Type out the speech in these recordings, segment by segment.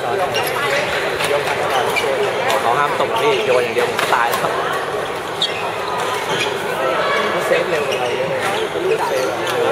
เขาห้ามตกที่โยนอย่างเดียวผมตายแล้วเซฟเร็วอะไรเงี้ยเซฟ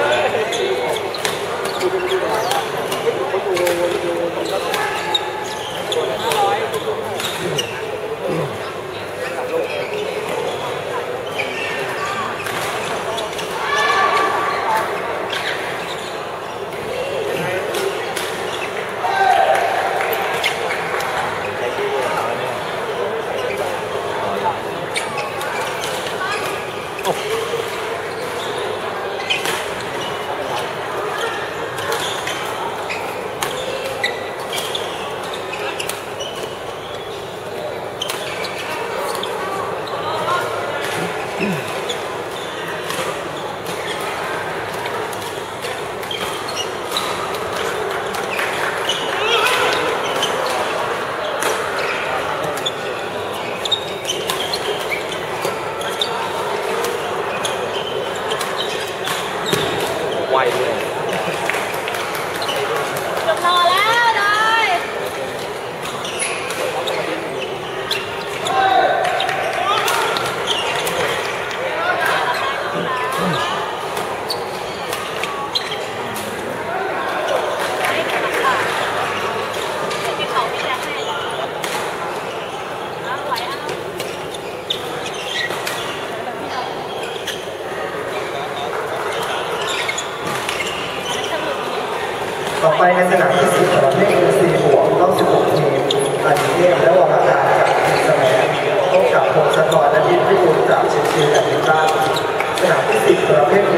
ไวเลยจบรอแล้วนายต่อไปในสนามที่4ของประเภท C บวกรอบ16 ทีมอาทิเทพและวรการจากทีมสมัยพบกับพงศธรและยินพิบูลจากเชียงรายแบดมินตันสนามที่10ประเภท